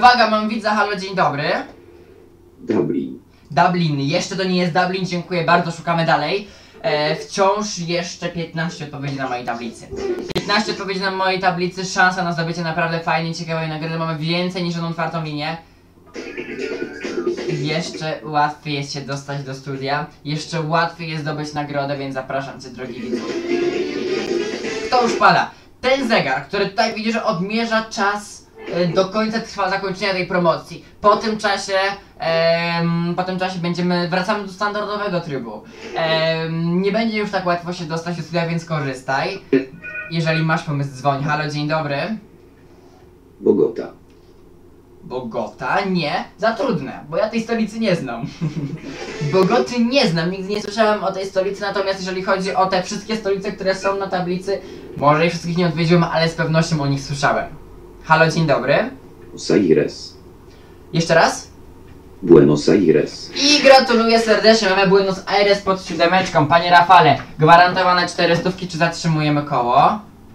uwaga, mam widza, halo, dzień dobry. Dublin. Dublin, jeszcze to nie jest Dublin, dziękuję bardzo, szukamy dalej. Wciąż jeszcze 15 odpowiedzi na mojej tablicy. 15 odpowiedzi na mojej tablicy, szansa na zdobycie naprawdę fajnej, ciekawej nagrody. Mamy więcej niż jedną otwartą linię. Jeszcze łatwiej jest się dostać do studia. Jeszcze łatwiej jest zdobyć nagrodę, więc zapraszam cię, drogi widzu. Kto już pada? Ten zegar, który tutaj widzisz, odmierza czas do końca zakończenia tej promocji. Po tym czasie wracamy do standardowego trybu. Nie będzie już tak łatwo się dostać do studia, więc korzystaj. Jeżeli masz pomysł, dzwoń. Halo, dzień dobry. Bogota. Bogota? Nie, za trudne, bo ja tej stolicy nie znam. Bogoty nie znam, nigdy nie słyszałem o tej stolicy, natomiast jeżeli chodzi o te wszystkie stolice, które są na tablicy, może ich wszystkich nie odwiedziłem, ale z pewnością o nich słyszałem. Halo, dzień dobry. Buenos Aires. Jeszcze raz? Buenos Aires. I gratuluję serdecznie, mamy Buenos Aires pod 7. Panie Rafale, gwarantowane 400, czy zatrzymujemy koło?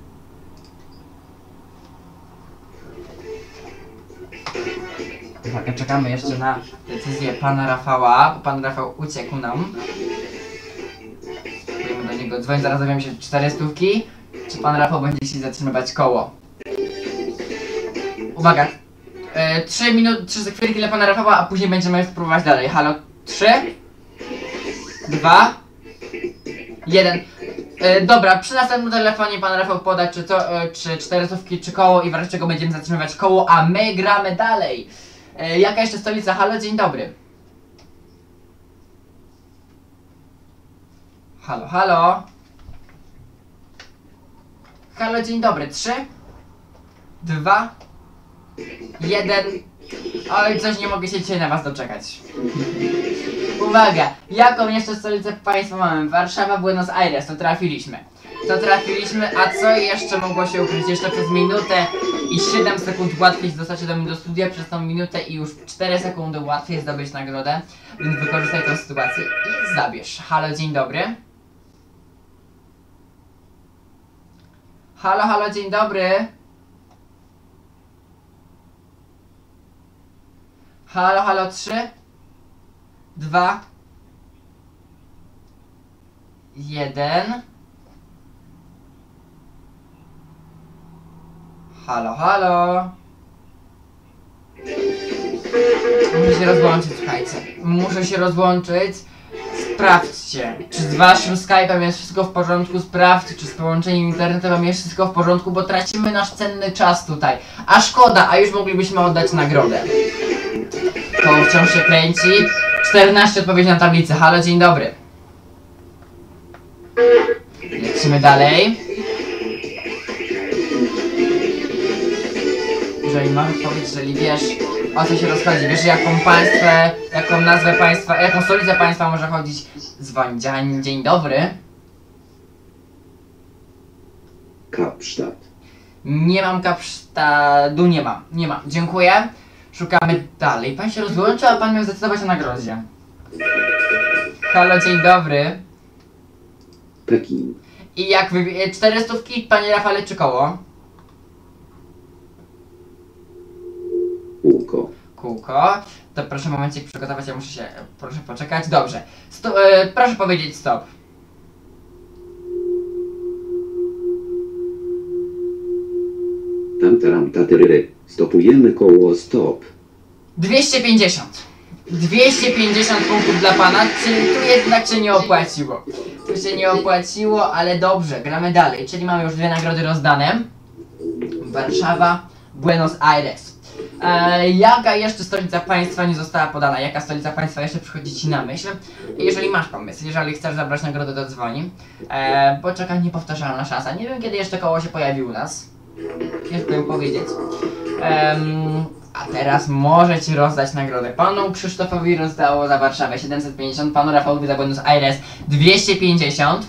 Uwaga, czekamy jeszcze na decyzję pana Rafała, bo pan Rafał uciekł nam. Próbujemy do niego dzwonić, zaraz dowiemy się 400, czy pan Rafał będzie chciał zatrzymywać koło. Uwaga, 3 chwilki dla pana Rafała, a później będziemy spróbować dalej. Halo, 3, 2, 1. Dobra, przy następnym telefonie pan Rafał poda, czy 400, czy koło, i w razie czego będziemy zatrzymywać koło, a my gramy dalej. Jaka jeszcze stolica? Halo, dzień dobry. Halo, halo. Halo, dzień dobry. 3, 2, 1. Oj, coś nie mogę się dzisiaj na was doczekać. Uwaga, jaką jeszcze stolicę państwa mamy? Warszawa, Buenos Aires, to trafiliśmy. A co jeszcze mogło się ukryć? Jeszcze przez minutę i 7 sekund łatwiej dostać się do studia, przez tą minutę i już 4 sekundy łatwiej zdobyć nagrodę, więc wykorzystaj tę sytuację i zabierz. Halo, dzień dobry. Halo, halo, dzień dobry. Halo, halo, 3, 2, 1. Halo, halo. Muszę się rozłączyć, słuchajcie. Muszę się rozłączyć. Sprawdźcie, czy z waszym Skype'em jest wszystko w porządku. Sprawdźcie, czy z połączeniem internetowym jest wszystko w porządku, bo tracimy nasz cenny czas tutaj. A szkoda, a już moglibyśmy oddać nagrodę. To wciąż się kręci. 14 odpowiedzi na tablicy. Halo, dzień dobry. Lecimy dalej. Jeżeli masz odpowiedź, jeżeli wiesz, o co się rozchodzi, wiesz jaką nazwę państwa, jaką stolicę państwa może chodzić, dzwoń. Dzień dobry. Kapsztad. Nie mam Kapsztadu, nie ma. Dziękuję. Szukamy dalej. Pan się rozłączył, a pan miał zdecydować o nagrodzie. Halo, dzień dobry. Pekin. I jak 400, panie Rafale, czy koło? Kółko. Kółko. To proszę momencik przygotować, ja muszę się, proszę poczekać. Dobrze. Proszę powiedzieć stop. Tam, tatyryry. Stopujemy koło, stop. 250. 250 punktów dla pana, czyli tu jednak się nie opłaciło. Tu się nie opłaciło, ale dobrze, gramy dalej. Czyli mamy już 2 nagrody rozdane. Warszawa, Buenos Aires. Jaka jeszcze stolica państwa nie została podana? Jaka stolica państwa jeszcze przychodzi ci na myśl? Jeżeli masz pomysł, jeżeli chcesz zabrać nagrodę, to dzwoni. Bo czeka niepowtarzalna szansa. Nie wiem, kiedy jeszcze koło się pojawi u nas. Ciężko im powiedzieć. A teraz może ci rozdać nagrodę. Panu Krzysztofowi rozdało za Warszawę 750, panu Rafałowi za Buenos Aires 250.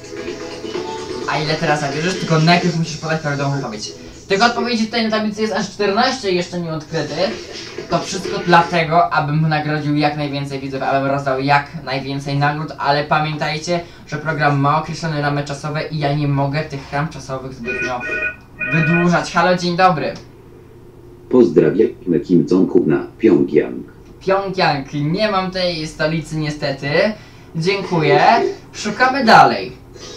A ile teraz zabierzesz? Tylko najpierw musisz podać prawidłową odpowiedź. Tych odpowiedzi tutaj na tablicy jest aż 14 jeszcze nie odkrytych. To wszystko dlatego, abym nagrodził jak najwięcej widzów, abym rozdał jak najwięcej nagród, ale pamiętajcie, że program ma określone ramy czasowe i ja nie mogę tych ram czasowych zbytnio wydłużać. Halo, dzień dobry. Pozdrawiamy Kim Jong-una, Pjongjang. Pjongjang. Nie mam tej stolicy niestety. Dziękuję. Szukamy dalej.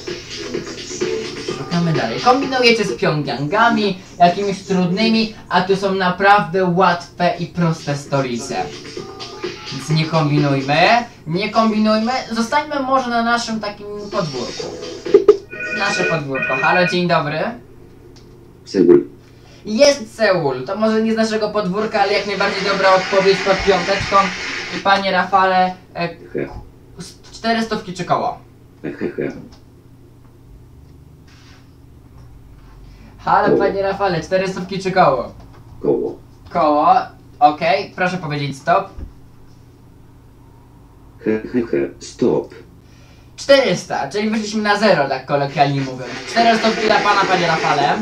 Szukamy dalej. Kombinujecie z Pjongjangami, jakimiś trudnymi, a tu są naprawdę łatwe i proste stolice. Więc nie kombinujmy. Nie kombinujmy. Zostańmy może na naszym takim podwórku. Nasze podwórko. Halo, dzień dobry. Seul. Jest Seul. To może nie z naszego podwórka, ale jak najbardziej dobra odpowiedź pod piąteczką. I panie Rafale, He. 400 czy koło? Hehehe. Halo, Koło. panie Rafale, 400 czy koło? Koło. Koło. Okej, proszę powiedzieć stop. Hehehe. Stop. 400, czyli wyszliśmy na 0, tak kolokwialnie mówiąc. 400 dla pana, panie Rafale.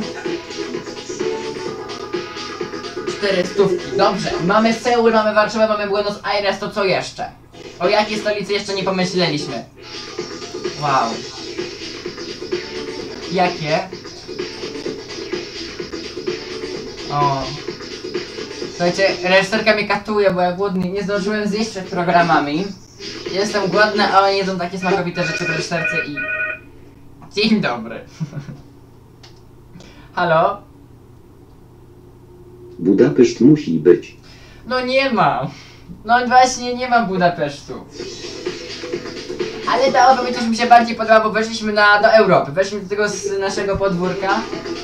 400, dobrze. Mamy Seul, mamy Warszawę, mamy Buenos Aires, to co jeszcze? O jakiej stolicy jeszcze nie pomyśleliśmy? Wow. Jakie? O. Słuchajcie, reżyserka mnie katuje, bo ja głodny, nie zdążyłem zjeść przed programami. Jestem głodny, a oni jedzą takie smakowite rzeczy w reżyserce i... Dzień dobry. Halo? Budapeszt musi być. No nie ma. No właśnie nie ma Budapesztu. Ale ta odpowiedź już mi się bardziej podoba, bo weszliśmy do Europy. Weszliśmy do tego z naszego podwórka.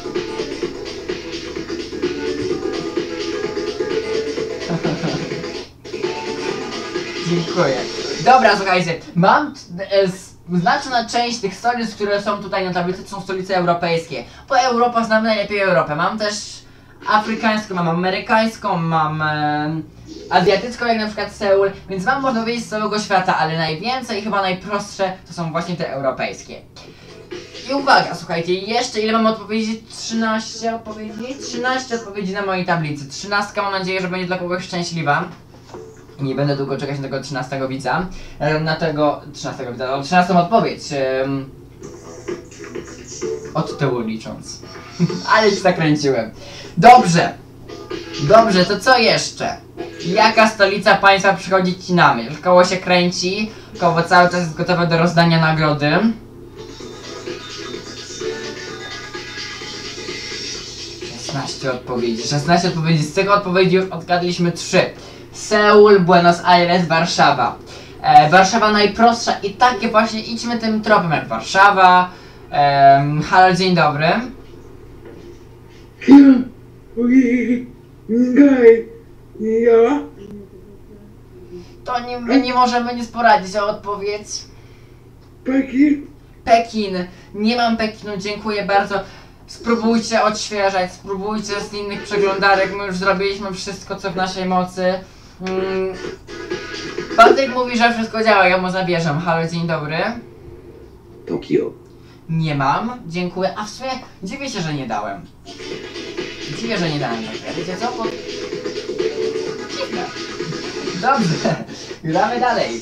Dziękuję. Dobra, słuchajcie, mam znaczna część tych stolic, które są tutaj na tablicy, to są stolice europejskie. Bo Europa, znamy najlepiej Europę. Mam też afrykańską, mam amerykańską, mam azjatycką, jak na przykład Seul, więc mam, można powiedzieć, z całego świata, ale najwięcej, chyba najprostsze, to są właśnie te europejskie. I uwaga, słuchajcie, jeszcze ile mam odpowiedzi? 13 odpowiedzi? 13 odpowiedzi na mojej tablicy. 13, mam nadzieję, że będzie dla kogoś szczęśliwa. I nie będę długo czekać na tego 13 widza. Na tego 13 widza, no 13 odpowiedź. Od tyłu licząc. Ale się zakręciłem. Dobrze. Dobrze, to co jeszcze? Jaka stolica państwa przychodzi ci na myśl? Koło się kręci, koło cały czas jest gotowe do rozdania nagrody. Odpowiedzi. 16 odpowiedzi. Z tego odpowiedzi już odgadliśmy 3. Seul, Buenos Aires, Warszawa. Warszawa najprostsza i takie właśnie idźmy tym tropem jak Warszawa. Halo, dzień dobry. To my nie możemy nic poradzić o odpowiedź. Pekin? Pekin. Nie mam Pekinu, dziękuję bardzo. Spróbujcie odświeżać, spróbujcie z innych przeglądarek, my już zrobiliśmy wszystko co w naszej mocy. Bartek mówi, że wszystko działa, ja mu zawierzam. Halo, dzień dobry. Tokio. Nie mam, dziękuję. A w sumie dziwię się, że nie dałem. Dziwię, że nie dałem tak. Wiecie co? Dziwne. Dobrze, gramy dalej.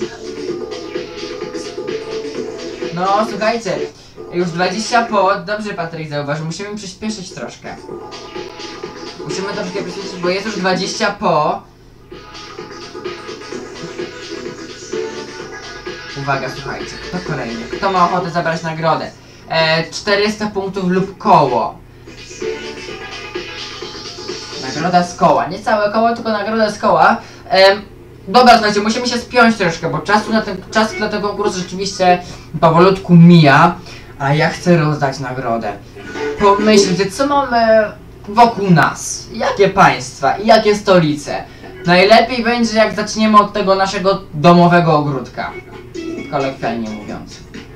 No, słuchajcie. Już 20 po... Dobrze, Patryk zauważył, musimy przyspieszyć troszkę. Musimy troszkę przyspieszyć, bo jest już 20 po... Uwaga, słuchajcie, kto kolejny? Kto ma ochotę zabrać nagrodę? 400 punktów lub koło. Nagroda z koła. Nie całe koło, tylko nagroda z koła. Dobra, słuchajcie, musimy się spiąć troszkę, bo czas na ten konkurs rzeczywiście powolutku mija. A ja chcę rozdać nagrodę. Pomyślcie, co mamy wokół nas? Jakie państwa i jakie stolice? Najlepiej będzie, jak zaczniemy od tego naszego domowego ogródka. Kolokwialnie mówiąc.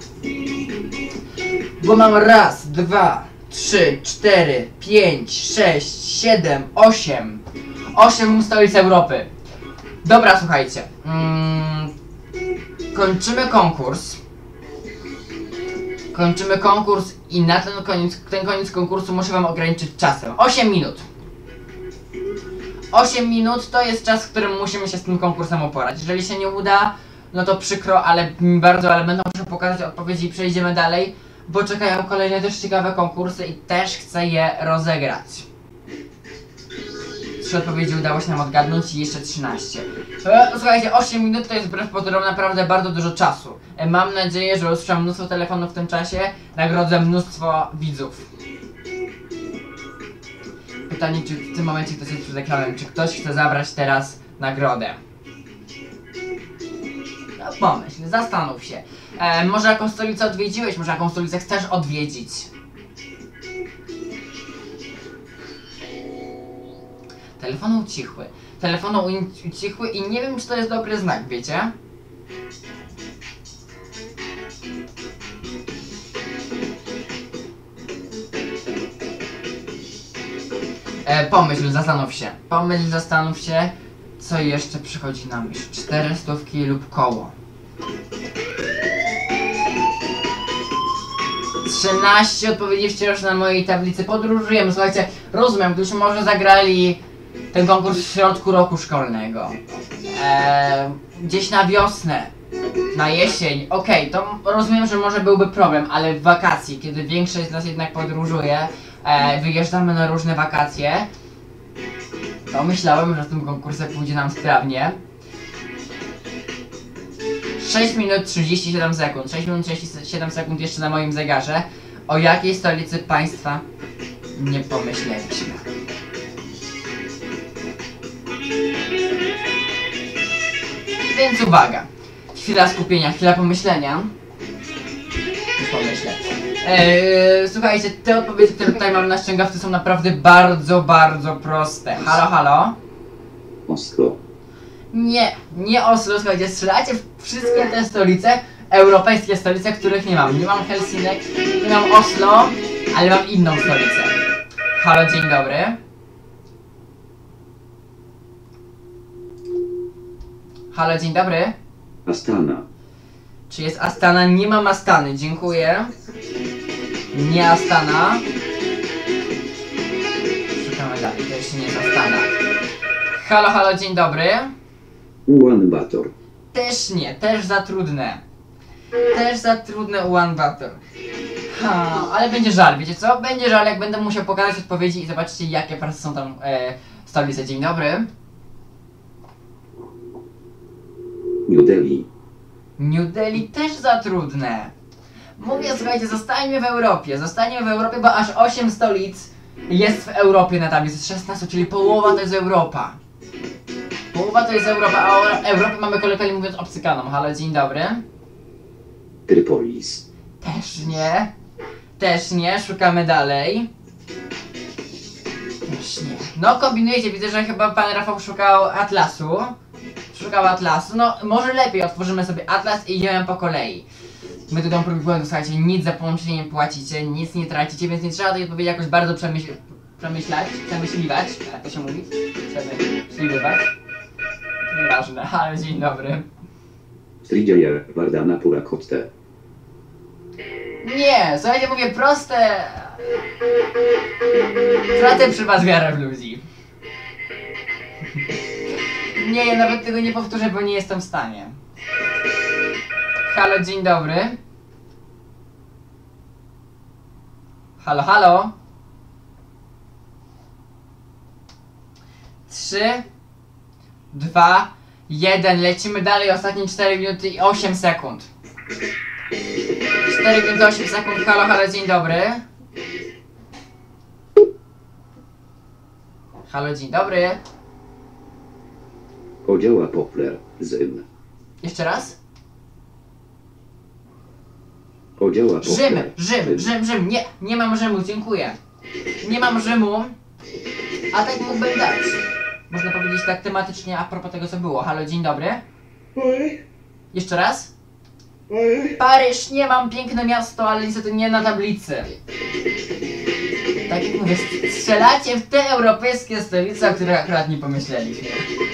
Bo mam raz, 2, 3, 4, 5, 6, 7, 8. 8 stolic Europy. Dobra, słuchajcie. Kończymy konkurs. Kończymy konkurs i na ten koniec konkursu muszę wam ograniczyć czasem. 8 minut. 8 minut to jest czas, w którym musimy się z tym konkursem uporać. Jeżeli się nie uda, no to przykro, ale bardzo, ale będę musiał pokazać odpowiedzi i przejdziemy dalej, bo czekają kolejne też ciekawe konkursy i też chcę je rozegrać. 3 odpowiedzi udało się nam odgadnąć i jeszcze 13. Słuchajcie, 8 minut to jest wbrew pozorom naprawdę bardzo dużo czasu. Mam nadzieję, że usłyszałem mnóstwo telefonów w tym czasie, nagrodzę mnóstwo widzów. Pytanie, czy w tym momencie ktoś jest przed ekranem, czy ktoś chce zabrać teraz nagrodę? No pomyśl, zastanów się. Może jaką stolicę odwiedziłeś, może jaką stolicę chcesz odwiedzić? Telefony ucichły. Telefony ucichły i nie wiem, czy to jest dobry znak, wiecie? Pomyśl, zastanów się. Pomyśl, zastanów się, co jeszcze przychodzi na myśl. 400 lub koło. 13 odpowiedzi wciąż na mojej tablicy. Podróżujemy, słuchajcie, rozumiem, gdyż może zagrali ten konkurs w środku roku szkolnego. Gdzieś na wiosnę, na jesień, okej, to rozumiem, że może byłby problem, ale w wakacje, kiedy większość z nas jednak podróżuje, wyjeżdżamy na różne wakacje, to myślałem, że w tym konkursie pójdzie nam sprawnie. 6 minut 37 sekund, 6 minut 37 sekund jeszcze na moim zegarze. O jakiej stolicy państwa nie pomyśleliśmy. Więc uwaga, chwila skupienia, chwila pomyślenia. Już pomyślę. Słuchajcie, te odpowiedzi, które tutaj mam na ściągawce, są naprawdę bardzo, bardzo proste. Halo, halo? Oslo. Nie Oslo, słuchajcie, strzelacie w wszystkie te stolice, europejskie stolice, których nie mam. Nie mam Helsinek, nie mam Oslo, ale mam inną stolicę. Halo, dzień dobry. Halo, dzień dobry. Astana. Czy jest Astana? Nie mam Astany, dziękuję. Nie Astana. Szukamy dalej, to jeszcze nie jest Astana. Halo, halo, dzień dobry. Ulan Bator. Też nie, też za trudne. Też za trudne Ulaanbaatar. Ale będzie żal, wiecie co? Będzie żal, jak będę musiał pokazać odpowiedzi i zobaczcie, jakie pracy są tam stolice. Dzień dobry. New Delhi. New Delhi też za trudne. Mówię, słuchajcie, zostańmy w Europie, bo aż 8 stolic jest w Europie na tablicy, 16, czyli połowa to jest Europa. Połowa to jest Europa, a o Europie mamy kolokwialnie mówiąc obcykaną. Halo, dzień dobry. Trypolis. Też nie, szukamy dalej. Też nie. No kombinujecie, widzę, że chyba pan Rafał szukał Atlasu. No może lepiej, otworzymy sobie Atlas i idziemy po kolei. My tu dom prób błędu, słuchajcie, nic za połączenie nie płacicie, nic nie tracicie, więc nie trzeba tej odpowiedzi jakoś bardzo przemyśliwać, jak to się mówi? Przemyśliwać. Nieważne, ale dzień dobry. Sridzaya Vardhana Purakotte. Nie, słuchajcie, mówię proste. Tracę przy was wiarę w ludzi. Nie, ja nawet tego nie powtórzę, bo nie jestem w stanie. Halo, dzień dobry. Halo, halo. 3, 2, 1. Lecimy dalej, ostatnie 4 minuty i 8 sekund. 4 minuty 8 sekund. Halo, halo, dzień dobry. Halo, dzień dobry. Odziała Poplar. Zym. Jeszcze raz? Odziała Poplar. Rzym. Nie mam Rzymu, dziękuję. Nie mam Rzymu. A tak mógłbym dać. Można powiedzieć tak tematycznie a propos tego, co było. Halo, dzień dobry. Jeszcze raz? Paryż, nie mam, piękne miasto, ale niestety nie na tablicy. Tak jak mówię, strzelacie w te europejskie stolice, o których akurat nie pomyśleliśmy.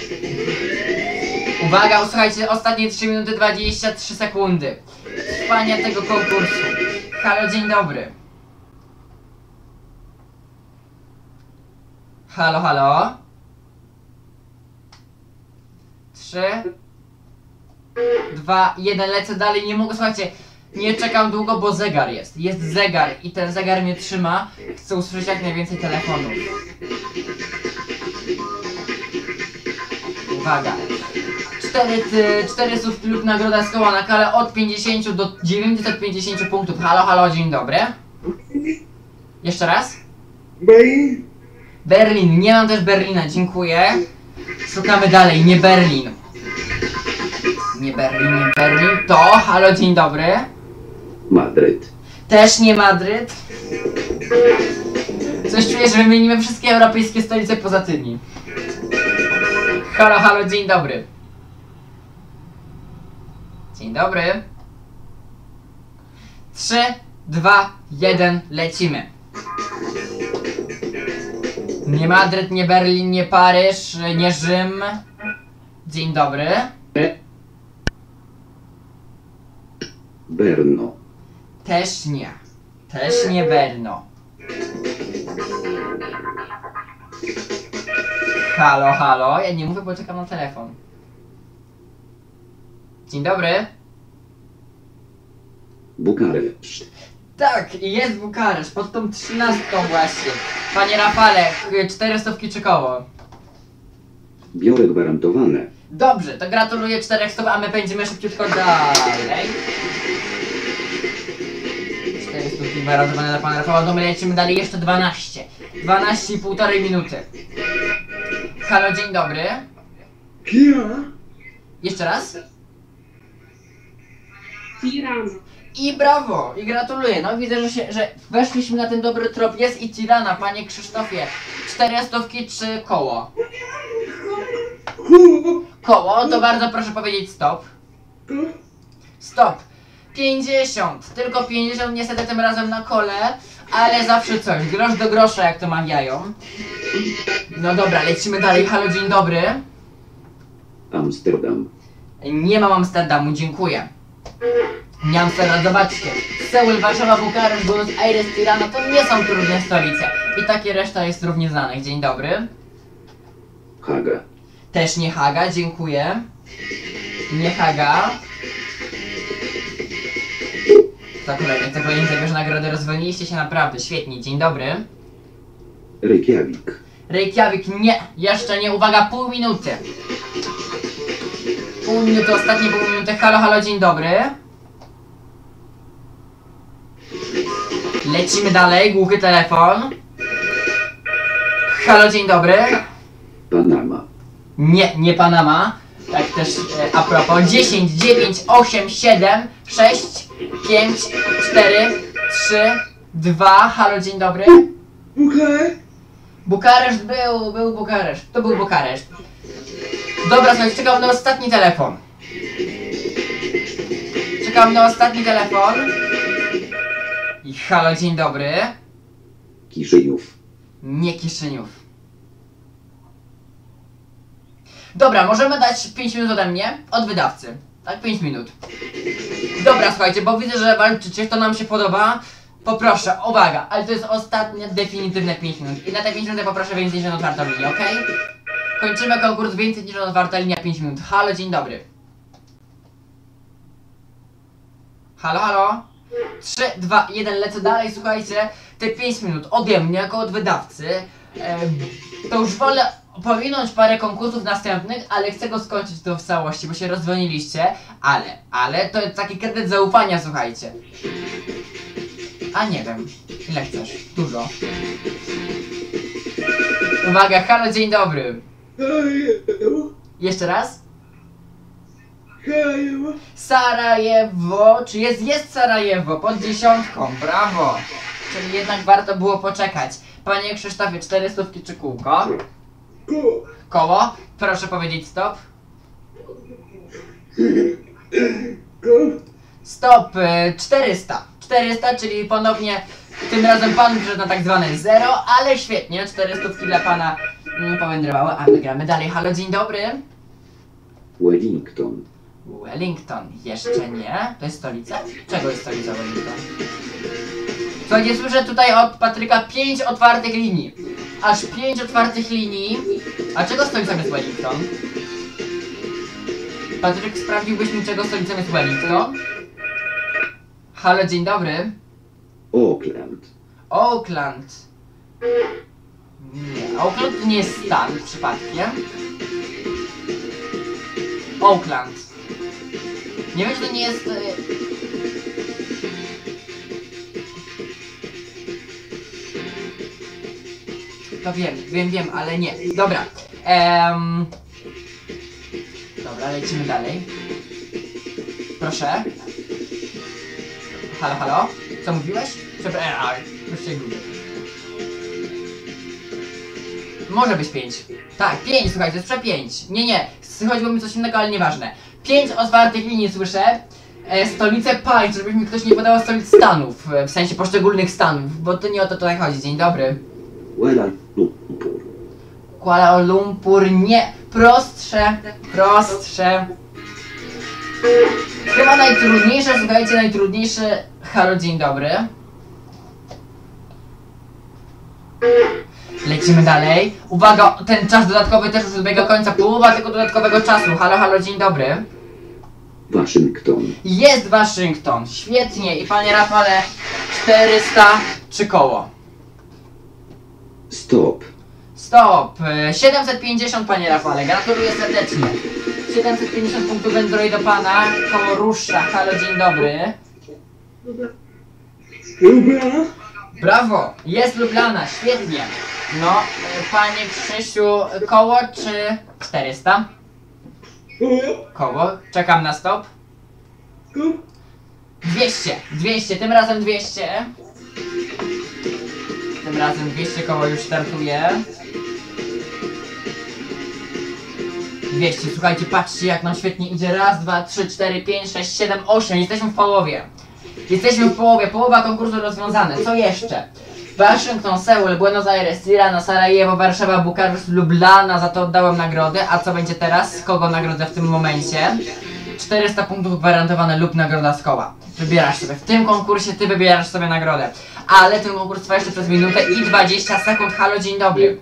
Uwaga, słuchajcie, ostatnie 3 minuty 23 sekundy trwania tego konkursu. Halo, dzień dobry. Halo, halo. 3, 2, 1, lecę dalej, nie mogę, słuchajcie, nie czekam długo, bo zegar jest. Jest zegar i ten zegar mnie trzyma. Chcę usłyszeć jak najwięcej telefonów. Uwaga. 4 słówki lub nagroda z koła na kalę od 50 do 950 punktów. Halo, halo, dzień dobry. Jeszcze raz. Berlin. Berlin, nie mam też Berlina, dziękuję. Szukamy dalej, nie Berlin. Nie Berlin, nie Berlin. To, halo, dzień dobry. Madryt. Też nie Madryt. Coś czuję, że wymienimy wszystkie europejskie stolice poza tymi. Halo, halo, dzień dobry. Dzień dobry. 3, 2, 1, lecimy. Nie Madryt, nie Berlin, nie Paryż, nie Rzym. Dzień dobry. Brno. Też nie. Też nie Brno. Halo, halo. Ja nie mówię, bo czekam na telefon. Dzień dobry. Bukareszt. Tak, jest Bukaresz, pod tą 13 właśnie. Panie Rafale, 400 czy koło? Biorę gwarantowane. Dobrze, to gratuluję 400, a my będziemy szybciutko dalej. 400 gwarantowane dla pana Rafała, no my lecimy dalej jeszcze 12. 12 i 1,5 minuty. Halo, dzień dobry. Kia. Jeszcze raz. Tirana. I brawo, i gratuluję. No widzę, że weszliśmy na ten dobry trop. Jest i Tirana, panie Krzysztofie. 400 czy koło? Koło, to bardzo proszę powiedzieć stop. Stop. 50, tylko 50, niestety tym razem na kole, ale zawsze coś, grosz do grosza, jak to mawiają. No dobra, lecimy dalej. Halo, dzień dobry. Amsterdam. Nie mam Amsterdamu, dziękuję. Nie Amsterdam, zobaczcie. Seul, Warszawa, Bukaresz, Buenos Aires, Tirana to nie są trudne stolice. I takie reszta jest równie znanych. Dzień dobry. Haga. Też nie Haga, dziękuję. Nie Haga. To kolejny zabierze nagrodę, rozwolniliście się naprawdę, świetnie, dzień dobry. Reykjavik. Reykjavik, nie, jeszcze nie, uwaga, pół minuty. Pół minuty, ostatnie pół minuty, halo, halo, dzień dobry. Lecimy dalej, głuchy telefon. Halo, dzień dobry. Panama. Nie, nie Panama. Tak też a propos. 10, 9, 8, 7, 6, 5, 4, 3, 2. Halo, dzień dobry. Bukarest. Bukareszt był Bukareszt. To był Bukareszt. Dobra, słuchajcie, czekam na ostatni telefon. Czekam na ostatni telefon. I halo, dzień dobry. Kiszyniów. Nie Kiszyniów. Dobra, możemy dać 5 minut ode mnie, od wydawcy. Tak, 5 minut. Dobra, słuchajcie, bo widzę, że walczycie, to nam się podoba. Poproszę, uwaga, ale to jest ostatnie, definitywne 5 minut. I na te 5 minut poproszę więcej niż na otwartą linię, ok? Kończymy konkurs więcej niż otwarta linia 5 minut. Halo, dzień dobry. Halo, halo. 3, 2, 1, lecę dalej, słuchajcie. Te 5 minut ode mnie, jako od wydawcy. To już wolę powinąć parę konkursów następnych, ale chcę go skończyć to w całości, bo się rozdzwoniliście. Ale to jest taki kredyt zaufania, słuchajcie. A nie wiem, ile chcesz? Dużo. Uwaga, halo, dzień dobry. Sarajevo. Jeszcze raz? Sarajevo. Sarajewo, czy jest Sarajewo, pod 10, brawo. Czyli jednak warto było poczekać. Panie Krzysztofie, 400 czy kółko? Koło. Koło? Proszę powiedzieć stop. Koło. Stop, 400. 400, czyli ponownie tym razem pan przyszedł na tak zwane 0, ale świetnie, 400 dla pana powędrowały, a my gramy dalej. Halo, dzień dobry. Wellington. Wellington, jeszcze nie. To jest stolica? Czego jest stolica Wellington? Słuchajcie, słyszę tutaj od Patryka 5 otwartych linii. Aż 5 otwartych linii. A czego stolicą jest Wellington? Patryk, sprawdziłbyś mi, czego stolicą jest Wellington? Halo, dzień dobry. Auckland. Auckland. Nie, Auckland to nie jest stan przypadkiem. Oakland. Nie wiem, czy to nie jest... To wiem, ale nie. Dobra. Dobra, lecimy dalej. Proszę. Halo, halo? Co mówiłeś? Przepraszam, już się gubię. Może być 5. Tak, 5, słuchajcie, to jest 5. Nie, chodziło mi coś innego, ale nieważne. 5 otwartych linii słyszę. Stolice państw, żeby mi ktoś nie podawał stolic stanów, w sensie poszczególnych stanów, bo to nie o to tutaj chodzi. Dzień dobry. Kuala Lumpur. Kuala Lumpur, nie. Prostsze. Chyba najtrudniejsze, słuchajcie, najtrudniejsze. Halo, dzień dobry. Lecimy dalej. Uwaga, ten czas dodatkowy też już dobiega końca. Połowa tego dodatkowego czasu. Halo, halo, dzień dobry. Waszyngton. Jest Waszyngton. Świetnie. I panie Rafale, 400 czy koło? Stop. Stop. 750, panie Rafale. Gratuluję serdecznie. 750 punktów wędruje do pana. Koło rusza. Halo, dzień dobry. Lubiana? Brawo. Jest Lublana. Świetnie. No, panie Krzysiu, koło czy 400? Koło. Czekam na stop. 200, tym razem 200. Tym razem 200 koło już startuje. 200, słuchajcie, patrzcie jak nam świetnie idzie. Raz, 2, 3, 4, 5, 6, 7, 8. Jesteśmy w połowie. Połowa konkursu rozwiązane. Co jeszcze? Waszyngton, Seul, Buenos Aires, Tirana, Sarajewo, Warszawa, Bukareszt, Lublana, za to oddałem nagrodę. A co będzie teraz? Kogo nagrodzę w tym momencie? 400 punktów gwarantowane lub nagroda z koła. Wybierasz sobie. W tym konkursie ty wybierasz sobie nagrodę. Ale ten konkurs trwa jeszcze przez minutę i 20 sekund. Halo, dzień dobry.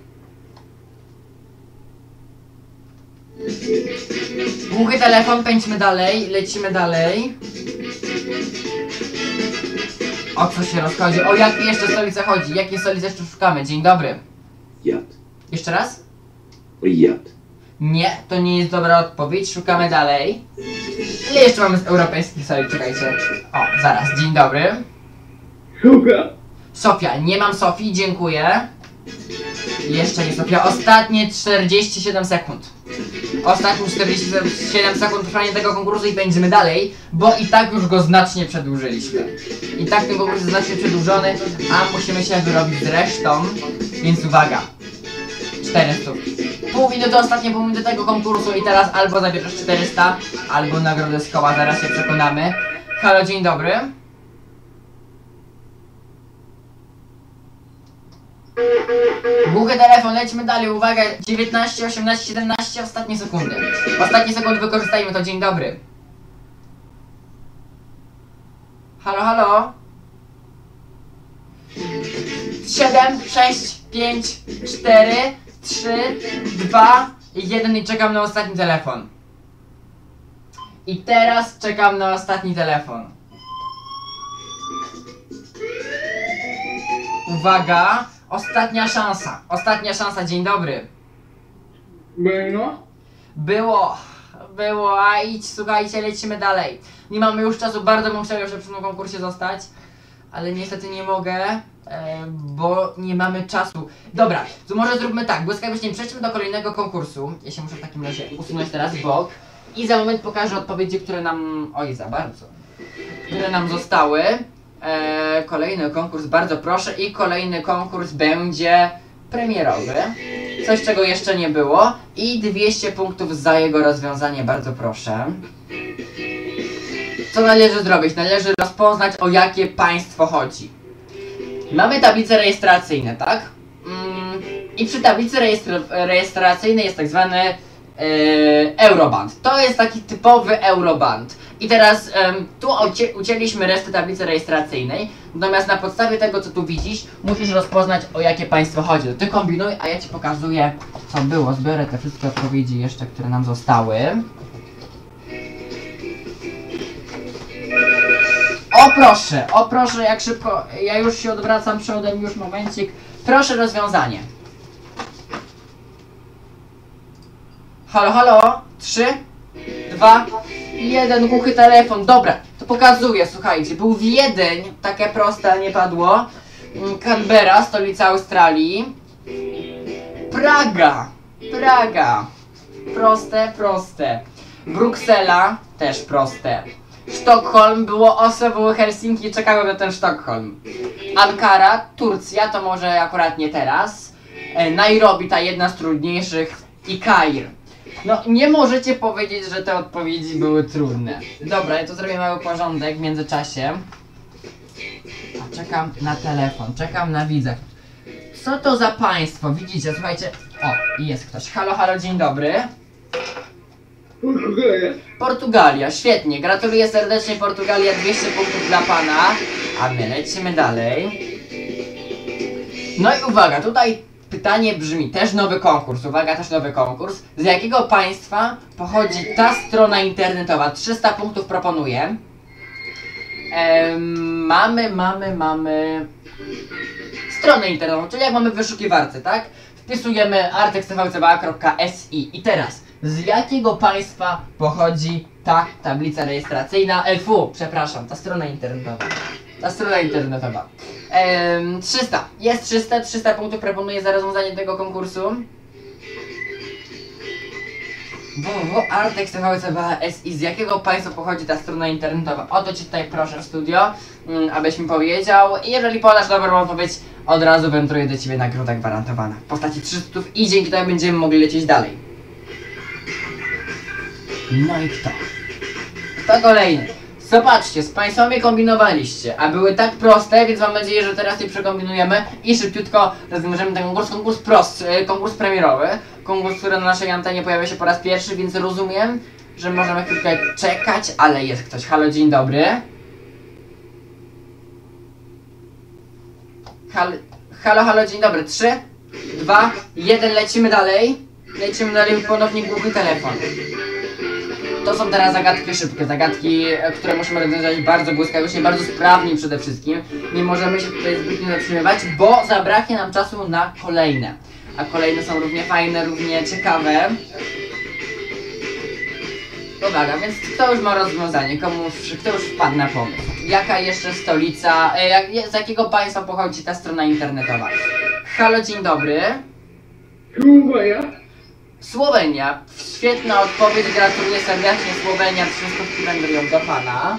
Głuchy telefon, pędźmy dalej, lecimy dalej. O co się rozchodzi? O jakie jeszcze stolice chodzi? Jakie stolice jeszcze szukamy? Dzień dobry. Jad. Jeszcze raz? Riyad. Nie, to nie jest dobra odpowiedź. Szukamy dalej. Ile jeszcze mamy z europejskich stolic? Czekajcie. O, zaraz. Dzień dobry. Sofia. Nie mam Sofii, dziękuję. Jeszcze nie Sofia. Ostatnie 47 sekund. Ostatnie 47 sekund trwania tego konkursu i pędzimy dalej, bo i tak już go znacznie przedłużyliśmy. I tak ten konkurs jest znacznie przedłużony, a musimy się wyrobić z resztą, więc uwaga. 400. Ostatnie pół minuty tego konkursu i teraz albo zabierzesz 400, albo nagrodę z koła, zaraz się przekonamy. Halo, dzień dobry. Głuchy telefon, lećmy dalej, uwaga, 19, 18, 17, ostatnie sekundy. Ostatnie sekundy wykorzystajmy to, dzień dobry. Halo, halo. 7, 6, 5, 4, 3, 2, 1 i czekam na ostatni telefon. I teraz czekam na ostatni telefon. Uwaga. Ostatnia szansa, dzień dobry. Było, a idź, słuchajcie, lecimy dalej. Nie mamy już czasu, bardzo bym chciał jeszcze przy tym konkursie zostać, ale niestety nie mogę, bo nie mamy czasu. Dobra, to może zróbmy tak, błyskawicznie przejdźmy do kolejnego konkursu. Ja się muszę w takim razie usunąć teraz w bok i za moment pokażę odpowiedzi, które nam... Oj, za bardzo. Które nam zostały. Kolejny konkurs, bardzo proszę, i kolejny konkurs będzie premierowy. Coś, czego jeszcze nie było. I 200 punktów za jego rozwiązanie, bardzo proszę. Co należy zrobić? Należy rozpoznać, o jakie państwo chodzi. Mamy tablice rejestracyjne, tak? I przy tablicy rejestracyjnej jest tak zwany Euroband. To jest taki typowy Euroband. I teraz tu ucięliśmy resztę tablicy rejestracyjnej, natomiast na podstawie tego, co tu widzisz, musisz rozpoznać, o jakie państwo chodzi. To ty kombinuj, a ja ci pokazuję, co było. Zbiorę te wszystkie odpowiedzi jeszcze, które nam zostały. O proszę, jak szybko, ja już się odwracam przodem, już momencik. Proszę rozwiązanie. Halo, halo, 3, 2, 1, głuchy telefon. Dobra, to pokazuję, słuchajcie. Był Wiedeń, takie proste, nie padło. Canberra, stolica Australii. Praga. Proste. Bruksela, też proste. Sztokholm, było Oslo, było Helsinki, czekałem na ten Sztokholm. Ankara, Turcja, to może akurat nie teraz. Nairobi, ta jedna z trudniejszych. I Kair. No, nie możecie powiedzieć, że te odpowiedzi były trudne. Dobra, ja tu zrobię mały porządek w międzyczasie. A czekam na telefon, czekam na widza. Co to za państwo? Widzicie, słuchajcie. O, i jest ktoś. Halo, dzień dobry. Portugalia. Portugalia, świetnie. Gratuluję serdecznie, Portugalia, 200 punktów dla pana. A my lecimy dalej. No i uwaga, tutaj pytanie brzmi, też nowy konkurs, uwaga, też nowy konkurs. Z jakiego państwa pochodzi ta strona internetowa? 300 punktów proponuję. Mamy stronę internetową, czyli jak mamy w wyszukiwarce, tak? Wpisujemy arteksttvcba.si i teraz, z jakiego państwa pochodzi ta tablica rejestracyjna? Przepraszam, ta strona internetowa. 300. Jest 300 punktów proponuję za rozwiązanie tego konkursu. www.arteksttvcba.si. Z jakiego państwa pochodzi ta strona internetowa? O to ci tutaj proszę w studio, abyś mi powiedział. I jeżeli podasz dobrą odpowiedź, od razu wędruje do ciebie nagroda gwarantowana w postaci 300 i dzięki temu będziemy mogli lecieć dalej. No i kto? Kto kolejny? Zobaczcie, z państwami kombinowaliście, a były tak proste, więc mam nadzieję, że teraz je przekombinujemy i szybciutko rozwiążemy ten konkurs premierowy, konkurs, który na naszej antenie pojawia się po raz pierwszy, więc rozumiem, że możemy chwilkę czekać, ale jest ktoś. Halo, dzień dobry. Halo, dzień dobry. 3, 2, 1, lecimy dalej, ponownie głuchy telefon. To są teraz zagadki szybkie, zagadki, które musimy rozwiązać bardzo błyskawicznie, bardzo sprawnie przede wszystkim. Nie możemy się tutaj zbytnio zatrzymywać, bo zabraknie nam czasu na kolejne. A kolejne są równie fajne, równie ciekawe. Uwaga, więc kto już ma rozwiązanie? Kto już wpadł na pomysł? Jaka jeszcze stolica, z jakiego państwa pochodzi ta strona internetowa? Halo, dzień dobry. Słowenia. Świetna odpowiedź, gratuluję serdecznie. Słowenia, 300 wędrują do pana.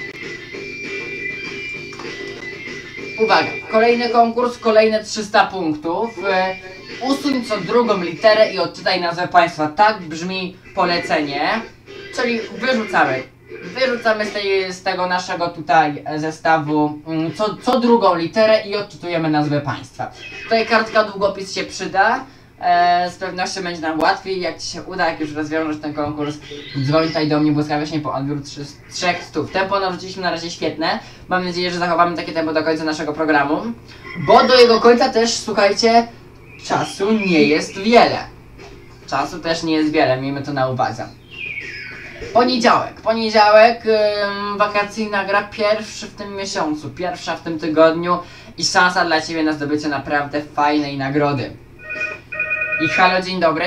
Uwaga, kolejny konkurs, kolejne 300 punktów. Usuń co drugą literę i odczytaj nazwę państwa. Tak brzmi polecenie. Czyli wyrzucamy z tego naszego tutaj zestawu co drugą literę i odczytujemy nazwę państwa. Tutaj kartka długopis się przyda. Z pewnością będzie nam łatwiej, jak ci się uda, jak już rozwiążesz ten konkurs, dzwoń tutaj do mnie błyskawicznie po odbiór 300. Tempo narzuciliśmy na razie świetne. Mam nadzieję, że zachowamy takie tempo do końca naszego programu, bo do jego końca też, słuchajcie, czasu nie jest wiele. Miejmy to na uwadze. Poniedziałek, wakacyjna gra, pierwszy w tym miesiącu, pierwsza w tym tygodniu i szansa dla ciebie na zdobycie naprawdę fajnej nagrody. I halo, dzień dobry.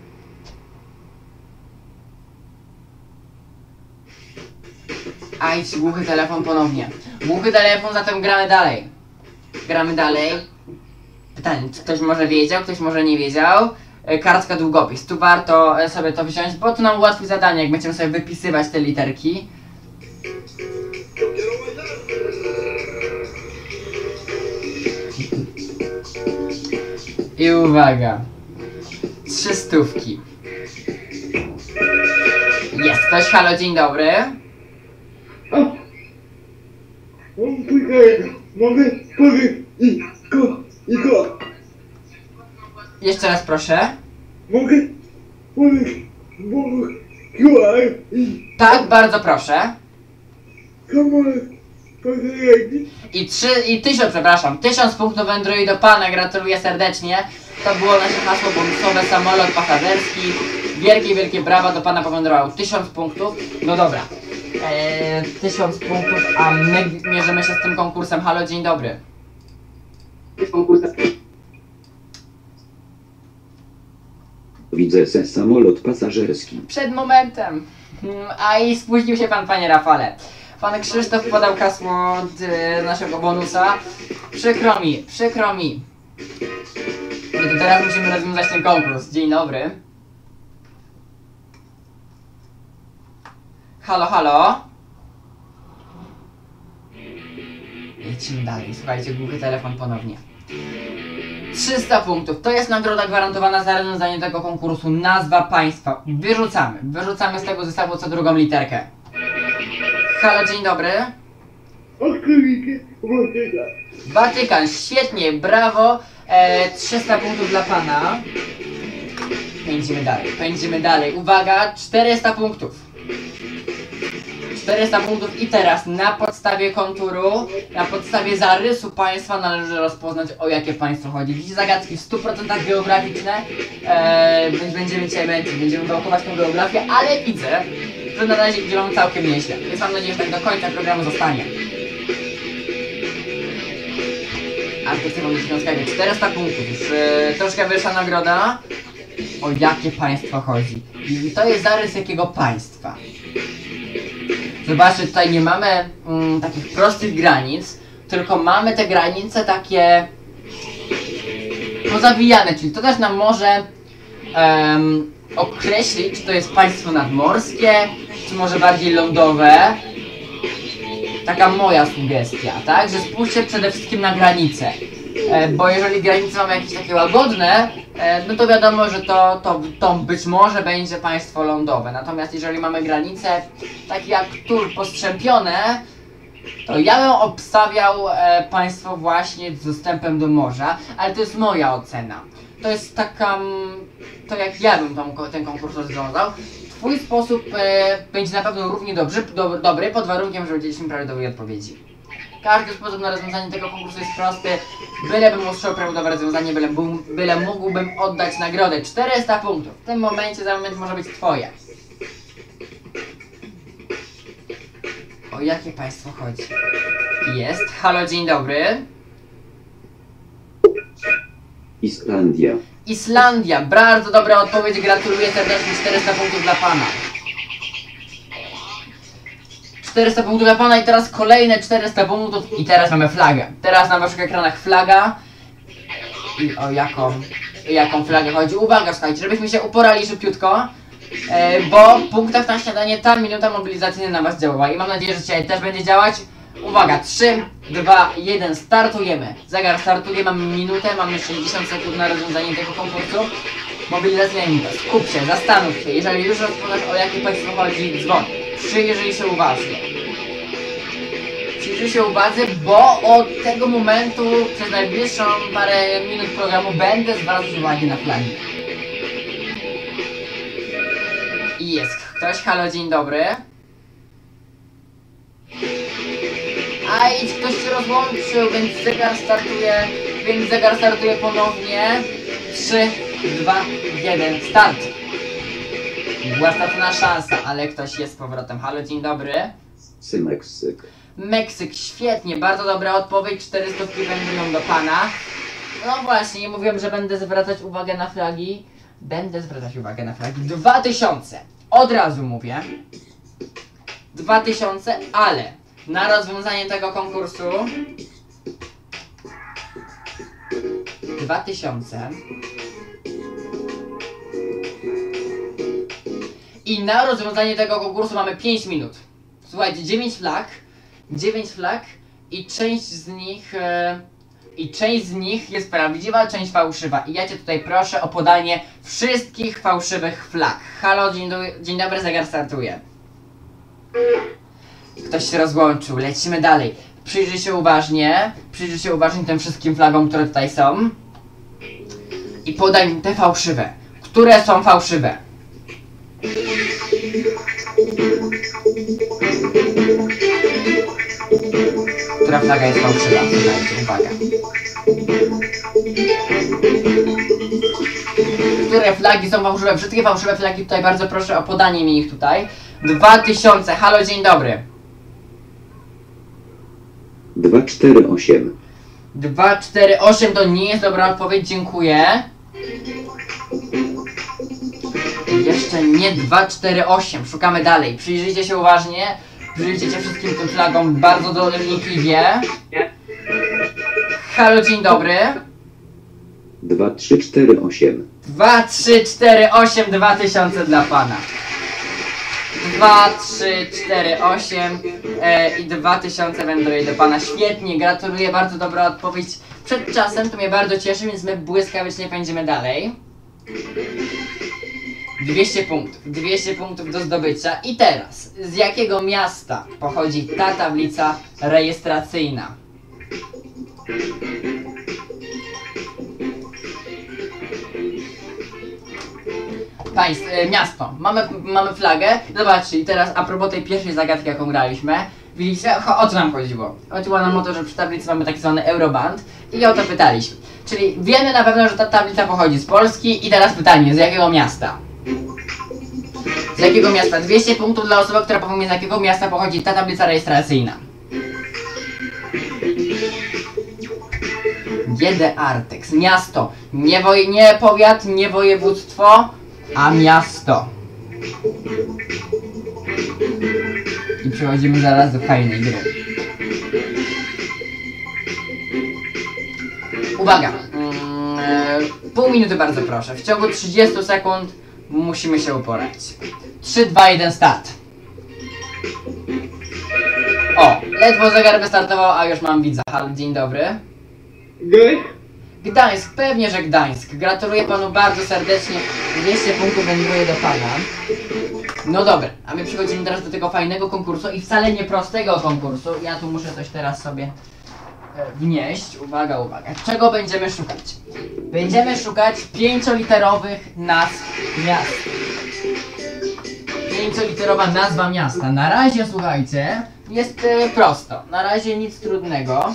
Aj, głuchy telefon ponownie. Głuchy telefon, zatem gramy dalej. Pytanie, czy ktoś może wiedział, ktoś może nie wiedział. Kartka długopis, tu warto sobie to wziąć, bo to nam ułatwi zadanie, jak będziemy sobie wypisywać te literki. I uwaga. 300. Jest ktoś, halo, dzień dobry. Mogę powiedzieć i go. Jeszcze raz proszę. Mogę powiedzieć QR Tak, bardzo proszę. I 1000 punktów wędruje do pana, gratuluję serdecznie. To było nasze hasło bonusowe, samolot pasażerski. Wielkie brawa, do pana powędrowało 1000 punktów. No dobra. 1000 punktów, a my mierzymy się z tym konkursem. Halo, dzień dobry. Widzę se samolot pasażerski. Przed momentem. A i spóźnił się pan, panie Rafale. Pan Krzysztof podał hasło naszego bonusa. Przykro mi, przykro mi. No to teraz musimy rozwiązać ten konkurs. Dzień dobry. Halo, halo. Lecimy dalej. Słuchajcie, głuchy telefon ponownie. 300 punktów. To jest nagroda gwarantowana za rozwiązanie tego konkursu. Nazwa państwa. Wyrzucamy. Wyrzucamy z tego zestawu co drugą literkę. Halo, dzień dobry. Okrywiki, Watykan. Watykan. Świetnie, brawo. 300 punktów dla pana. Pędzimy dalej. Pędzimy dalej. Uwaga, 400 punktów. 400 punktów i teraz na podstawie konturu, na podstawie zarysu państwa należy rozpoznać, o jakie państwo chodzi. Dziś zagadki w 100% geograficzne, więc będziemy wałkować tą geografię, ale widzę, że na razie idzie wam całkiem nieźle, więc mam nadzieję, że tak do końca programu zostanie. Artykuł Śląskiego 400 punktów, już troszkę wyższa nagroda. O jakie państwo chodzi? I to jest zarys jakiego państwa. Zobaczcie, tutaj nie mamy takich prostych granic, tylko mamy te granice takie pozawijane, czyli to też nam może określić, czy to jest państwo nadmorskie, czy może bardziej lądowe. Taka moja sugestia, tak? Że spójrzcie przede wszystkim na granice, bo jeżeli granice mamy jakieś takie łagodne, no to wiadomo, że to być może będzie państwo lądowe. Natomiast jeżeli mamy granice takie jak tur postrzępione, to ja bym obstawiał państwo właśnie z dostępem do morza, ale to jest moja ocena. To jest taka, to jak ja bym ten konkurs rozwiązał. Twój sposób będzie na pewno równie dobry, pod warunkiem, że udzieliliśmy prawidłowej odpowiedzi. Każdy sposób na rozwiązanie tego konkursu jest prosty. Bylebym usłyszał prawidłowe rozwiązanie, byle mógłbym oddać nagrodę. 400 punktów. W tym momencie, za moment może być twoje. O jakie państwo chodzi? Jest. Halo, dzień dobry. Islandia. Islandia. Bardzo dobra odpowiedź. Gratuluję serdecznie. 400 punktów dla pana. 400 punktów dla pana i teraz kolejne 400 punktów i teraz mamy flagę. Teraz na waszych ekranach flaga. I o jaką flagę chodzi? Uwaga, słuchajcie, żebyśmy się uporali szybciutko, bo w punktach na śniadanie ta minuta mobilizacyjna na was działała i mam nadzieję, że dzisiaj też będzie działać. Uwaga, 3, 2, 1, startujemy. Zegar startuje, mamy minutę, mamy 60 sekund na rozwiązanie tego konkursu. Mobilizacyjna minuta. Skup się, zastanów się, jeżeli już rozpoznasz, o jakie państwo chodzi, dzwoń. Przyjrzyj się uważnie. Przyjrzyj się uwadze, bo od tego momentu przez najbliższą parę minut programu będę zwracać uwagę na flagi. I jest ktoś, halo, dzień dobry. A i ktoś się rozłączył, więc zegar startuje ponownie. 3, 2, 1, start. Była stracona szansa, ale ktoś jest z powrotem. Halo, dzień dobry. Meksyk. Meksyk, świetnie, bardzo dobra odpowiedź. 400 wędrują do pana. No właśnie, nie mówiłem, że będę zwracać uwagę na flagi. Będę zwracać uwagę na flagi. 2000. Od razu mówię. 2000, ale na rozwiązanie tego konkursu 2000 i na rozwiązanie tego konkursu mamy 5 minut. Słuchajcie, 9 flag i część z nich jest prawdziwa, część fałszywa. I ja cię tutaj proszę o podanie wszystkich fałszywych flag. Halo, dzień dobry, zegar startuje. Ktoś się rozłączył, lecimy dalej. Przyjrzyj się uważnie tym wszystkim flagom, które tutaj są. I podaj mi te fałszywe. Które są fałszywe? Która flaga jest fałszywa? Słuchajcie, uwaga. Które flagi są fałszywe? Wszystkie fałszywe flagi tutaj, bardzo proszę o podanie mi ich tutaj. 2000, halo, dzień dobry. 248. 248 to nie jest dobra odpowiedź, dziękuję. Jeszcze nie 248. Szukamy dalej. Przyjrzyjcie się uważnie. Przyjrzyjcie się wszystkim tym flagom bardzo donikliwie. Halo, dzień dobry. 2348. 2, 3, 4, 8, 2000 dla pana. 2, 3, 4, 8 i 2000 wędruje do pana. Świetnie, gratuluję, bardzo dobra odpowiedź przed czasem, to mnie bardzo cieszy, więc my błyskawicznie pędzimy dalej. 200 punktów do zdobycia. I teraz, z jakiego miasta pochodzi ta tablica rejestracyjna? Miasto. Mamy flagę. Zobaczcie, i teraz a propos tej pierwszej zagadki, jaką graliśmy. Widzicie, o co nam chodziło? Chodziło nam o to, że przy tablicy mamy taki zwany Euroband i o to pytaliśmy. Czyli wiemy na pewno, że ta tablica pochodzi z Polski i teraz pytanie, z jakiego miasta? Z jakiego miasta? 200 punktów dla osoby, która powie mi, z jakiego miasta pochodzi ta tablica rejestracyjna. GD Artex. Miasto. Nie powiat, nie województwo, a miasto. I przechodzimy zaraz do fajnej gry. Uwaga! Pół minuty bardzo proszę. W ciągu 30 sekund musimy się uporać. 3, 2, 1, start. O! Ledwo zegar wystartował, a już mam widza. Halo, dzień dobry. Gdańsk, pewnie, że Gdańsk. Gratuluję panu bardzo serdecznie. 200 punktów wędruje do pana. No dobra, a my przechodzimy teraz do tego fajnego konkursu i wcale nie prostego konkursu. Ja tu muszę coś teraz sobie wnieść. Uwaga, uwaga. Czego będziemy szukać? Będziemy szukać 5-literowych nazw miast. 5-literowa nazwa miasta. Na razie, słuchajcie, jest prosto. Na razie nic trudnego.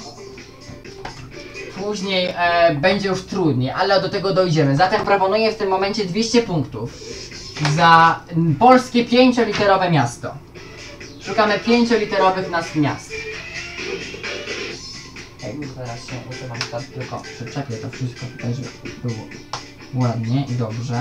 Później będzie już trudniej, ale do tego dojdziemy. Zatem proponuję w tym momencie 200 punktów za polskie 5-literowe miasto. Szukamy 5-literowych nazw miast. Zaraz się usuwam, teraz tylko przyczepię to wszystko tutaj, żeby było ładnie i dobrze.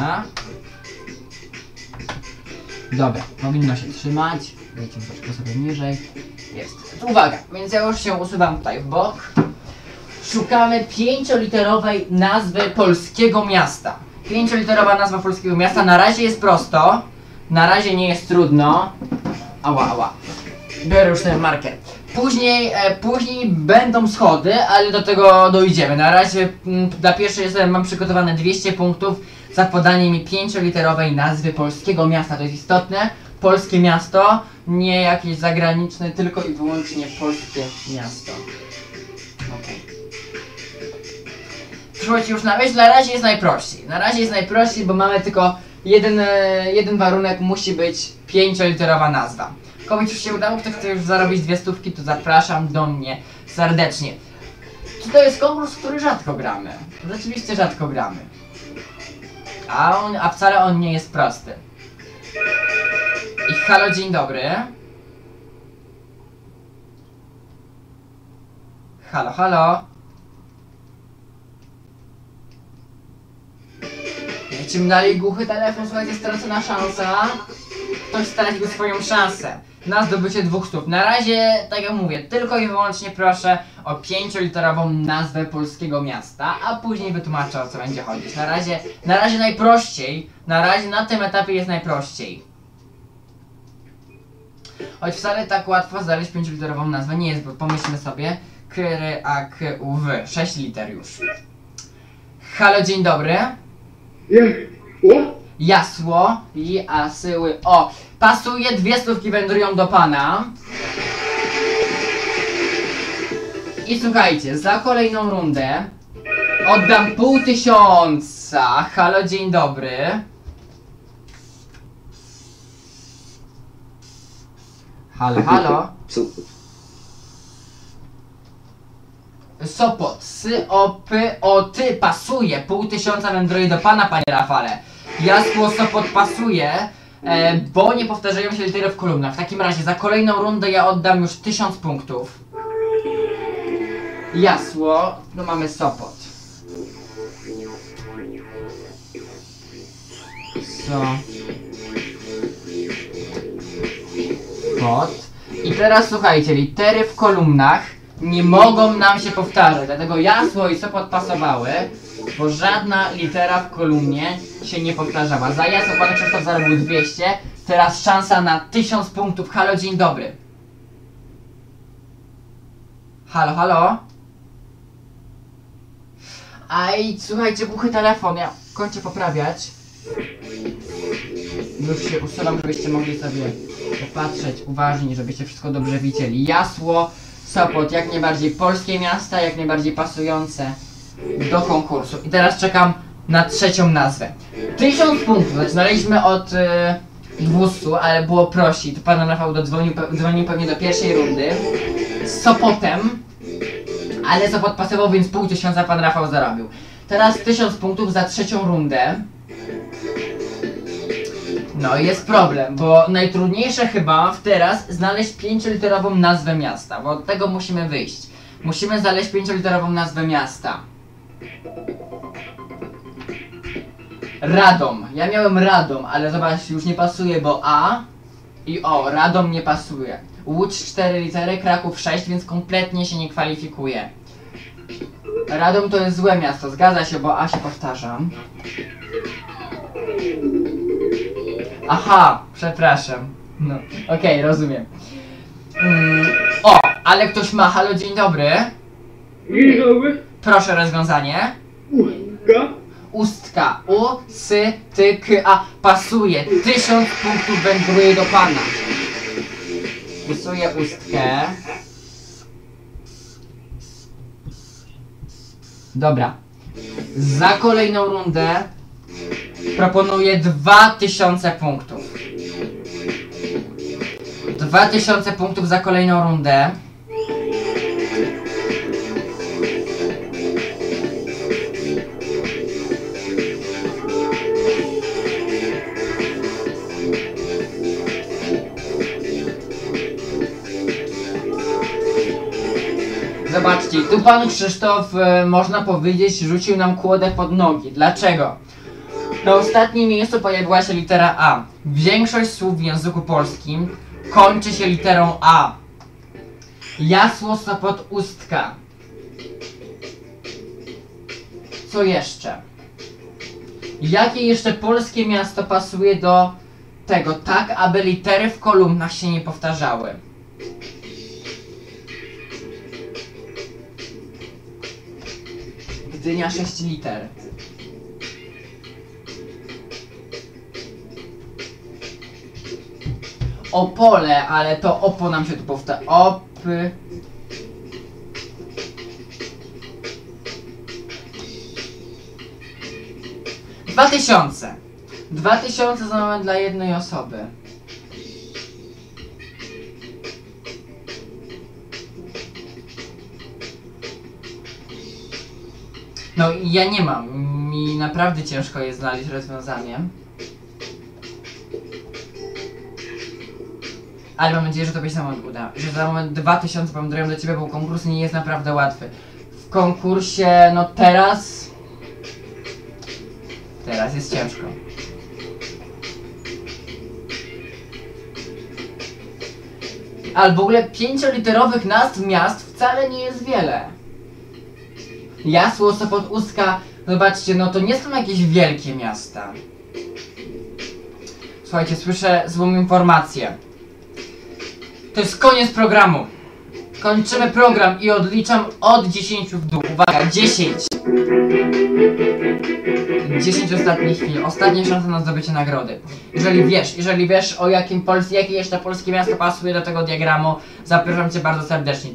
Dobra, powinno się trzymać. Wejdźmy troszkę sobie niżej. Jest. Uwaga, więc ja już się usuwam tutaj w bok. Szukamy 5-literowej nazwy polskiego miasta. 5-literowa nazwa polskiego miasta. Na razie jest prosto. Na razie nie jest trudno. Ała, ała. Biorę już ten marker. Później będą schody, ale do tego dojdziemy. Na razie dla pierwszej mam przygotowane 200 punktów za podanie mi 5-literowej nazwy polskiego miasta. To jest istotne. Polskie miasto, nie jakieś zagraniczne, tylko i wyłącznie polskie miasto. Okay. Przychodzi już na myśl, na razie jest najprościej. Na razie jest najprościej, bo mamy tylko jeden warunek, musi być 5-literowa nazwa. Komuś już się udało, kto chce już zarobić 200, to zapraszam do mnie serdecznie. Czy to jest konkurs, który rzadko gramy? Rzeczywiście rzadko gramy. A wcale on nie jest prosty. I halo, dzień dobry. Halo, halo. Lecimy dalej, głuchy telefon, słuchajcie, stracona szansa. Ktoś stracił swoją szansę na zdobycie 200. Na razie, tak jak mówię, tylko i wyłącznie proszę o 5-literową nazwę polskiego miasta, a później wytłumaczę, o co będzie chodzić. Na razie najprościej, na razie na tym etapie jest najprościej. Choć wcale tak łatwo znaleźć 5-literową nazwę nie jest, bo pomyślmy sobie. K, R, A, K, U, W. 6 liter już. Halo, dzień dobry. Jasło, Jasyły, o. Pasuje, 200 wędrują do pana. I słuchajcie, za kolejną rundę oddam 500. Halo, dzień dobry. Halo, halo. Sopot, Sy-o-py-o-ty, pasuje. 500 wędruje do pana, panie Rafale. Jasło, Sopot pasuje, bo nie powtarzają się litery w kolumnach. W takim razie za kolejną rundę ja oddam już 1000 punktów. Jasło, no mamy Sopot. Sopot. I teraz słuchajcie, litery w kolumnach nie mogą nam się powtarzać, dlatego Jasło i Sopot pasowały, bo żadna litera w kolumnie się nie powtarzała. Za Jasło pan Krzysztof zarobił 200, teraz szansa na 1000 punktów. Halo, dzień dobry. Halo, halo? Aj, słuchajcie, głuchy telefon, ja kończę poprawiać. Już się usuwam, żebyście mogli sobie popatrzeć uważnie, żebyście wszystko dobrze widzieli. Jasło, Sopot, jak najbardziej polskie miasta, jak najbardziej pasujące do konkursu. I teraz czekam na trzecią nazwę. 1000 punktów, zaczynaliśmy od 200, ale było prościej. Tu pan Rafał dzwonił pewnie do pierwszej rundy z Sopotem, ale Sopot pasował, więc 500 pan Rafał zarobił. Teraz 1000 punktów za trzecią rundę. No i jest problem, bo najtrudniejsze chyba teraz znaleźć 5-literową nazwę miasta, bo od tego musimy wyjść. Musimy znaleźć 5-literową nazwę miasta. Radom. Ja miałem Radom, ale zobacz, już nie pasuje, bo A i O. Radom nie pasuje. Łódź 4 litery, Kraków 6, więc kompletnie się nie kwalifikuje. Radom to jest złe miasto, zgadza się, bo A się powtarza. Aha, przepraszam. No, okej, rozumiem. O, ale ktoś ma. Halo, dzień dobry. Dzień dobry. Proszę rozwiązanie. Ustka. Ustka. U, sy, ty, k, a. Pasuje. 1000 punktów wędruje do pana. Usuję ustkę. Dobra. Za kolejną rundę proponuję 2000 punktów. 2000 punktów za kolejną rundę. Zobaczcie, tu pan Krzysztof, można powiedzieć, rzucił nam kłodę pod nogi. Dlaczego? Na ostatnim miejscu pojawiła się litera A. Większość słów w języku polskim kończy się literą A. Jasło, Sopot, Ustka. Co jeszcze? Jakie jeszcze polskie miasto pasuje do tego, tak aby litery w kolumnach się nie powtarzały? Gdynia 6 liter. Opole, ale to opo nam się tu powtarza. Opy. Dwa tysiące. 2000 za moment dla jednej osoby. No ja nie mam. Mi naprawdę ciężko jest znaleźć rozwiązanie. Ale mam nadzieję, że tobie się za moment uda. Że za moment 2000 powędrują do ciebie, bo konkurs nie jest naprawdę łatwy. W konkursie, no teraz... Teraz jest ciężko. Ale w ogóle 5-literowych nazw miast wcale nie jest wiele. Jasło, Sopot, Ustka, zobaczcie, no to nie są jakieś wielkie miasta. Słuchajcie, słyszę złą informację. To jest koniec programu. Kończymy program i odliczam od 10 w dół. Uwaga, 10. 10 ostatnich chwil. Ostatnia szansa na zdobycie nagrody. Jeżeli wiesz o jakie jeszcze polskie miasto pasuje do tego diagramu, zapraszam cię bardzo serdecznie.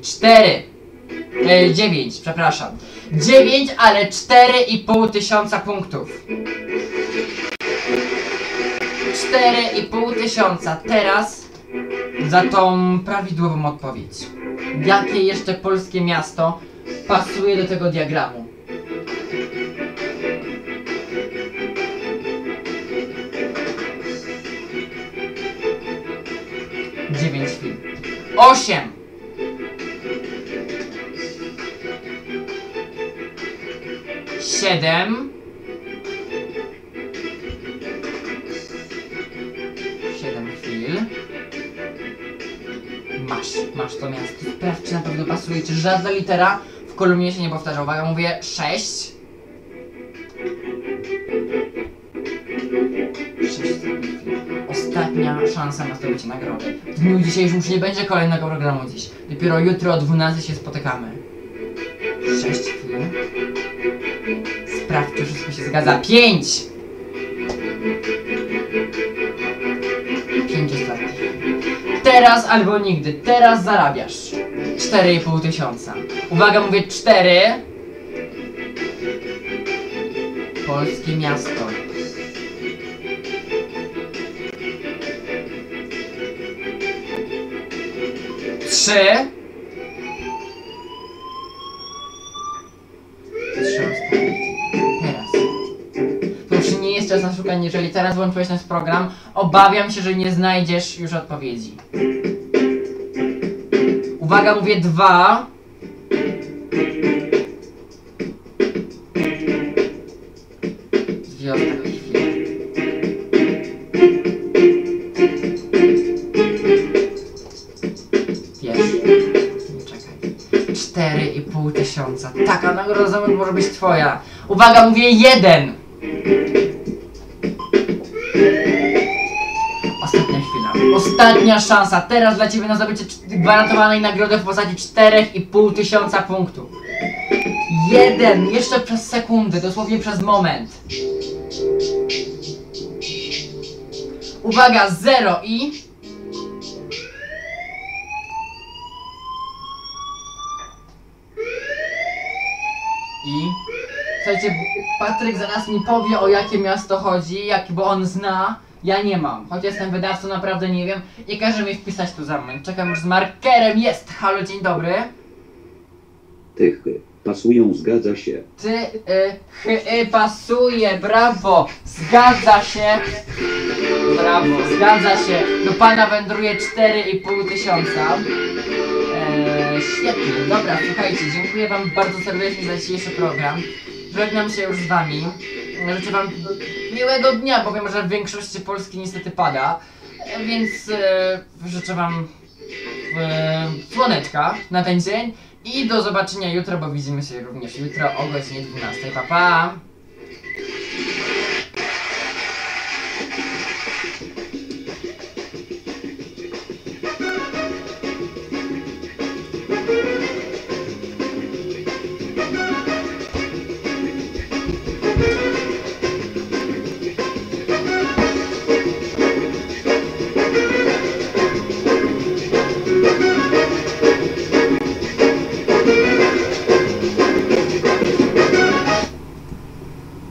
9, przepraszam. 9, ale 4500 punktów. 4500. Teraz za tą prawidłową odpowiedź. Jakie jeszcze polskie miasto pasuje do tego diagramu? Dziewięć chwil. 8. 7. 7 chwil. Masz to miasto. Sprawdź, czy na pewno pasuje, czy żadna litera w kolumnie się nie powtarza. Uwaga, mówię 6. 6. Ostatnia szansa na zdobycie nagrody. W dniu dzisiejszym już nie będzie kolejnego programu dziś. Dopiero jutro o 12 się spotykamy. 6 chwil. Sprawdź, czy wszystko się zgadza. 5! 5 ostatnich. Teraz albo nigdy. Teraz zarabiasz 4,5 tysiąca. Uwaga, mówię 4. Polskie miasto. 3. 3 ostatnie. Teraz. To już nie jest czas na szukanie. Jeżeli teraz włączyłeś nasz program, obawiam się, że nie znajdziesz już odpowiedzi. Uwaga, mówię 2. Dwie ostatnie chwile. Wiesz, nie czekaj. 4,5 tysiąca. Taka nagroda za moment może być twoja. Uwaga, mówię 1. Ostatnia chwila. Ostatnia szansa. Teraz dla ciebie na zdobycie gwarantowanej nagrody w postaci 4,5 tysiąca punktów. 1. Jeszcze przez sekundę, dosłownie przez moment. Uwaga, 0 i... Słuchajcie, Patryk zaraz mi powie, o jakie miasto chodzi, bo on zna. Ja nie mam, choć jestem wydawcą, naprawdę nie wiem i każe mi wpisać tu za mną. Czekam już z markerem, jest! Halo, dzień dobry. Tych pasują, zgadza się. Pasuje, brawo, zgadza się. Brawo, zgadza się. Do pana wędruje 4,5 tysiąca. Świetnie, dobra, słuchajcie, dziękuję wam bardzo serdecznie za dzisiejszy program. Żegnam się już z wami. Życzę wam miłego dnia, bo wiem, że w większości Polski niestety pada. Więc życzę wam słoneczka na ten dzień. I do zobaczenia jutro, bo widzimy się również jutro o godzinie 12. Pa, pa!